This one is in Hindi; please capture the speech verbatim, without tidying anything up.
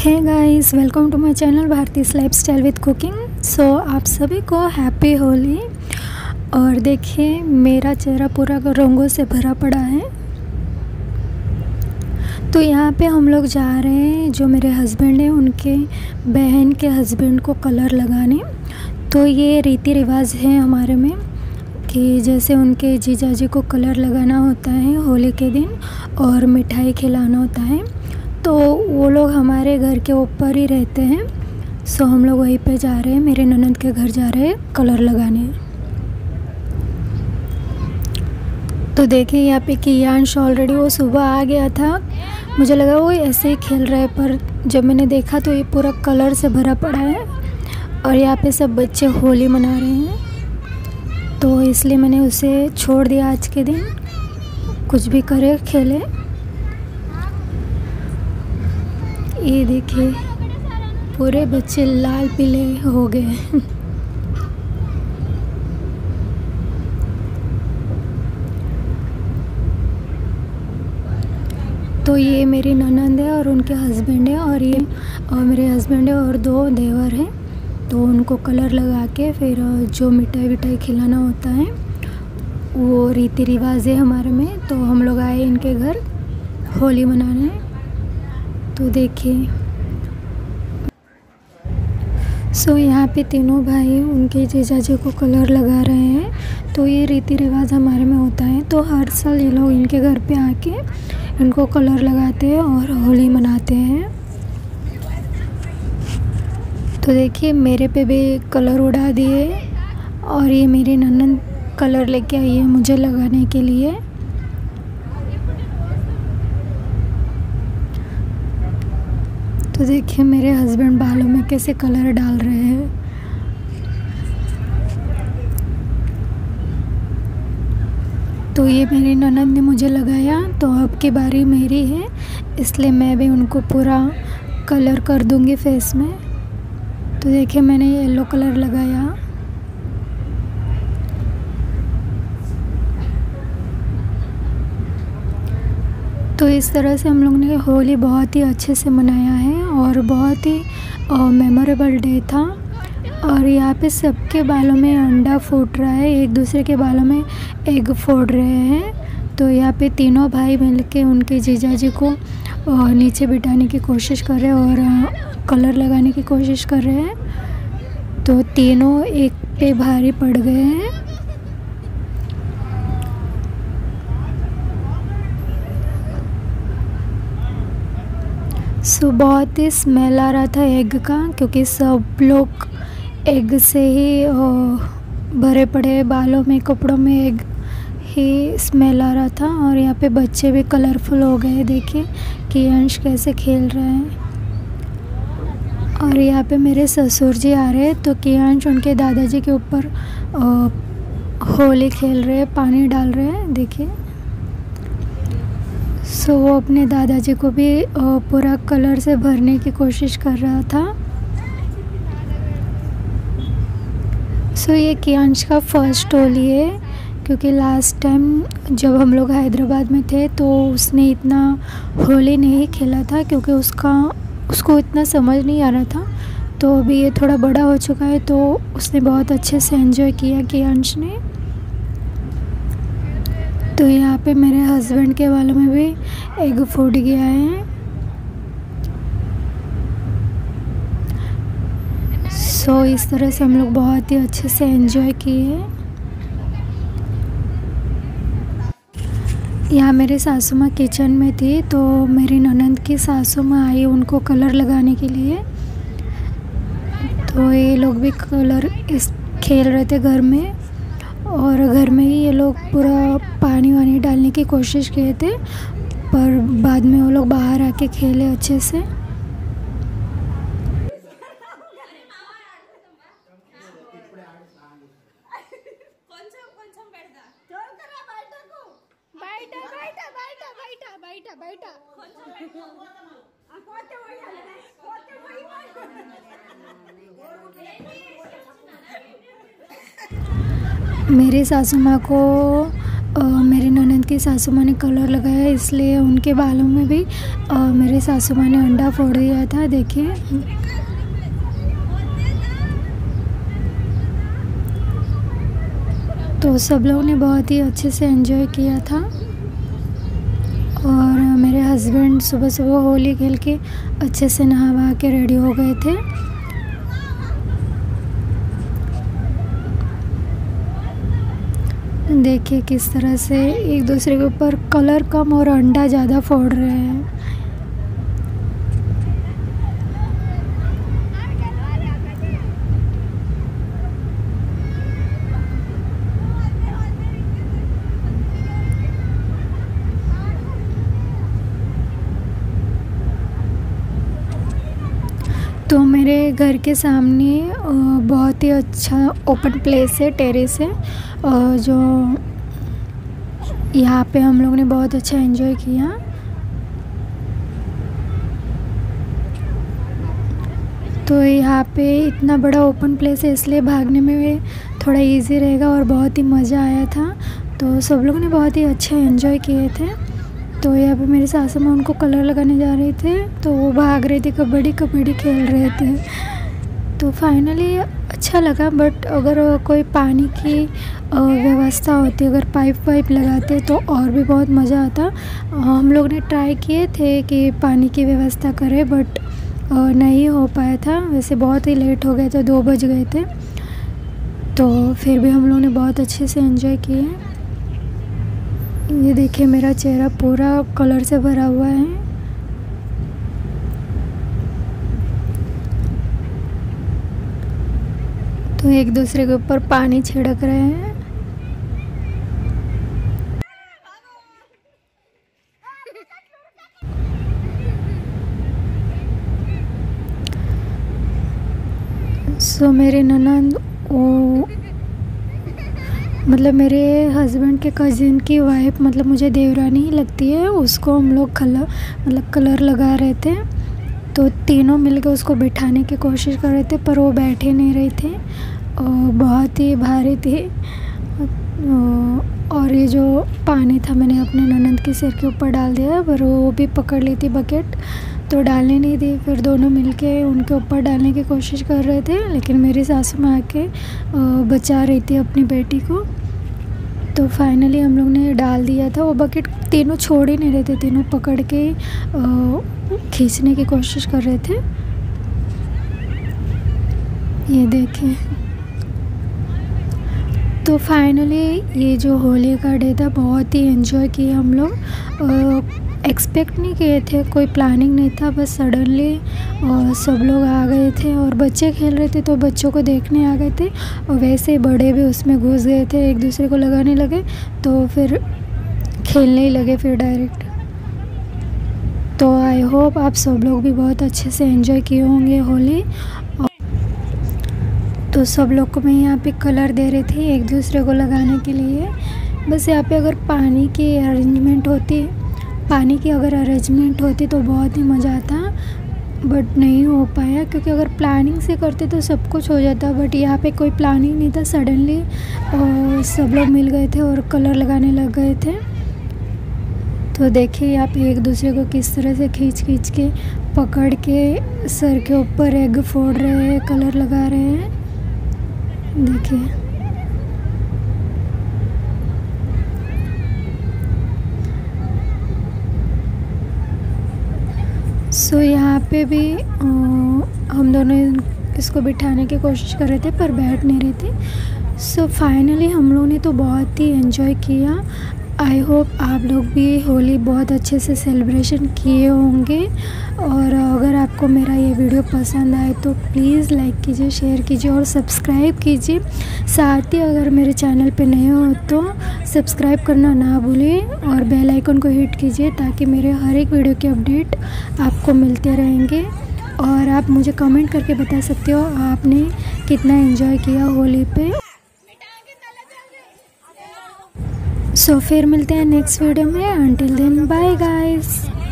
Hey guys, welcome to my channel Bharti's lifestyle with cooking. So आप सभी को हैप्पी होली। और देखिए मेरा चेहरा पूरा रंगों से भरा पड़ा है। तो यहाँ पे हम लोग जा रहे हैं, जो मेरे हस्बैंड हैं उनके बहन के हस्बैंड को कलर लगाने। तो ये रीति रिवाज है हमारे में कि जैसे उनके जीजा जी को कलर लगाना होता है होली के दिन और मिठाई खिलाना होता है। तो वो लोग हमारे घर के ऊपर ही रहते हैं। सो हम लोग वहीं पे जा रहे हैं, मेरे ननद के घर जा रहे हैं कलर लगाने। तो देखिए यहाँ पे कियांश ऑलरेडी वो सुबह आ गया था। मुझे लगा वो ऐसे ही खेल रहा है, पर जब मैंने देखा तो ये पूरा कलर से भरा पड़ा है। और यहाँ पे सब बच्चे होली मना रहे हैं, तो इसलिए मैंने उसे छोड़ दिया। आज के दिन कुछ भी करे खेले। ये देखिए पूरे बच्चे लाल पीले हो गए। तो ये मेरी ननंद है और उनके हस्बैंड है, और ये और मेरे हस्बैंड है और दो देवर हैं। तो उनको कलर लगा के फिर जो मिठाई विठाई खिलाना होता है, वो रीति रिवाज है हमारे में। तो हम लोग आए इनके घर होली मनाने। तो देखिए सो so, यहाँ पे तीनों भाई उनके जीजा जी को कलर लगा रहे हैं। तो ये रीति रिवाज हमारे में होता है। तो हर साल ये लोग इनके घर पे आके इनको कलर लगाते हैं और होली मनाते हैं। तो देखिए मेरे पे भी कलर उड़ा दिए, और ये मेरी ननद कलर लेके आई है मुझे लगाने के लिए। तो देखिए मेरे हस्बैंड बालों में कैसे कलर डाल रहे हैं। तो ये मेरी ननद ने मुझे लगाया, तो अब की बारी मेरी है, इसलिए मैं भी उनको पूरा कलर कर दूंगी फेस में। तो देखिए मैंने येलो कलर लगाया। तो इस तरह से हम लोग ने होली बहुत ही अच्छे से मनाया है और बहुत ही मेमोरेबल डे था। और यहाँ पे सबके बालों में अंडा फूट रहा है, एक दूसरे के बालों में एग फोड़ रहे हैं। तो यहाँ पे तीनों भाई मिलके उनके जीजा जी को नीचे बिठाने की कोशिश कर रहे हैं और कलर लगाने की कोशिश कर रहे हैं। तो तीनों एक पे भारी पड़ गए हैं। सो बहुत ही स्मेल आ रहा था एग का, क्योंकि सब लोग एग से ही भरे पड़े बालों में, कपड़ों में एग ही स्मेल आ रहा था। और यहाँ पे बच्चे भी कलरफुल हो गए। देखिए कियांश कैसे खेल रहे हैं। और यहाँ पे मेरे ससुर जी आ रहे हैं, तो कियांश उनके दादाजी के ऊपर होली खेल रहे हैं, पानी डाल रहे हैं। देखिए सो so, वो अपने दादाजी को भी पूरा कलर से भरने की कोशिश कर रहा था। सो so, ये कियांश का फर्स्ट होली है, क्योंकि लास्ट टाइम जब हम लोग हैदराबाद में थे तो उसने इतना होली नहीं खेला था, क्योंकि उसका उसको इतना समझ नहीं आ रहा था। तो अभी ये थोड़ा बड़ा हो चुका है, तो उसने बहुत अच्छे से एंजॉय किया कियांश ने। तो यहाँ पे मेरे हस्बैंड के बालों में भी एग फूट गया है। सो so, इस तरह से हम लोग बहुत ही अच्छे से एंजॉय किए। यहाँ मेरी सासू माँ किचन में थी, तो मेरी ननद की सासू माँ आई उनको कलर लगाने के लिए। तो ये लोग भी कलर इस खेल रहे थे घर में, और घर में ही ये लोग पूरा पानी वानी डालने की कोशिश किए थे, पर बाद में वो लोग बाहर आके खेले अच्छे से। मेरी सासू माँ को आ, मेरी ननद की सासू माँ ने कलर लगाया, इसलिए उनके बालों में भी आ, मेरी सासू माँ ने अंडा फोड़ दिया था। देखिए तो सब लोगों ने बहुत ही अच्छे से एंजॉय किया था। और मेरे हस्बैंड सुबह सुबह होली खेल के अच्छे से नहा वहा के रेडी हो गए थे। देखिए किस तरह से एक दूसरे के ऊपर कलर कम और अंडा ज़्यादा फोड़ रहे हैं। तो मेरे घर के सामने बहुत ही अच्छा ओपन प्लेस है, टेरेस है, जो यहाँ पे हम लोगों ने बहुत अच्छा एंजॉय किया। तो यहाँ पे इतना बड़ा ओपन प्लेस है, इसलिए भागने में थोड़ा इजी रहेगा और बहुत ही मज़ा आया था। तो सब लोगों ने बहुत ही अच्छा एंजॉय किए थे। तो यहाँ पे मेरी सासू माँ उनको कलर लगाने जा रहे थे, तो वो भाग रहे थे, कबड्डी कबड्डी खेल रहे थे। तो फाइनली अच्छा लगा। बट अगर कोई पानी की व्यवस्था होती, अगर पाइप वाइप लगाते तो और भी बहुत मज़ा आता। हम लोग ने ट्राई किए थे कि पानी की व्यवस्था करें, बट नहीं हो पाया था। वैसे बहुत ही लेट हो गए थे, दो बज गए थे। तो फिर भी हम लोग ने बहुत अच्छे से एंजॉय किए। ये देखिए मेरा चेहरा पूरा कलर से भरा हुआ है। तो एक दूसरे के ऊपर पानी छिड़क रहे हैं। सो मेरे ननद वो मतलब मेरे हस्बैंड के कज़िन की वाइफ, मतलब मुझे देवरानी ही लगती है, उसको हम लोग कलर मतलब कलर लगा रहे थे। तो तीनों मिलकर उसको बिठाने की कोशिश कर रहे थे, पर वो बैठे नहीं रहे थे और बहुत ही भारी थे। और ये जो पानी था मैंने अपने ननद के सिर के ऊपर डाल दिया, पर वो भी पकड़ ली थी बकेट, तो डालने नहीं दी। फिर दोनों मिलके उनके ऊपर डालने की कोशिश कर रहे थे, लेकिन मेरी सासू माँ आके बचा रही थी अपनी बेटी को। तो फाइनली हम लोग ने डाल दिया था। वो बकेट तीनों छोड़ ही नहीं रहे थे, तीनों पकड़ के खींचने की कोशिश कर रहे थे। ये देखिए। तो फाइनली ये जो होली का डे था बहुत ही एंजॉय किए हम लोग। एक्सपेक्ट नहीं किए थे, कोई प्लानिंग नहीं था, बस सडनली सब लोग आ गए थे। और बच्चे खेल रहे थे तो बच्चों को देखने आ गए थे, और वैसे बड़े भी उसमें घुस गए थे, एक दूसरे को लगाने लगे, तो फिर खेलने ही लगे फिर डायरेक्ट। तो आई होप आप सब लोग भी बहुत अच्छे से एंजॉय किए होंगे होली। तो सब लोग को मैं यहाँ पे कलर दे रही थी एक दूसरे को लगाने के लिए। बस यहाँ पे अगर पानी की अरेंजमेंट होती पानी की अगर अरेंजमेंट होती तो बहुत ही मज़ा आता, बट नहीं हो पाया, क्योंकि अगर प्लानिंग से करते तो सब कुछ हो जाता। बट यहाँ पे कोई प्लानिंग नहीं था, सडनली सब लोग मिल गए थे और कलर लगाने लग गए थे। तो देखिए यहाँ पे एक दूसरे को किस तरह से खींच खींच के पकड़ के सर के ऊपर एग फोड़ रहे हैं, कलर लगा रहे हैं। देखिए सो so, यहाँ पे भी आ, हम दोनों इसको बिठाने की कोशिश कर रहे थे, पर बैठ नहीं रहे थे। सो so, फाइनली हम लोगों ने तो बहुत ही एंजॉय किया। आई होप आप लोग भी होली बहुत अच्छे से सेलिब्रेशन किए होंगे। और अगर आपको मेरा ये वीडियो पसंद आए तो प्लीज़ लाइक कीजिए, शेयर कीजिए और सब्सक्राइब कीजिए। साथ ही अगर मेरे चैनल पे नए हो तो सब्सक्राइब करना ना भूलिए और बेल आइकन को हिट कीजिए, ताकि मेरे हर एक वीडियो के अपडेट आपको मिलते रहेंगे। और आप मुझे कमेंट करके बता सकते हो आपने कितना एंजॉय किया होली पे। सो so, फिर मिलते हैं नेक्स्ट वीडियो में। Until then bye guys.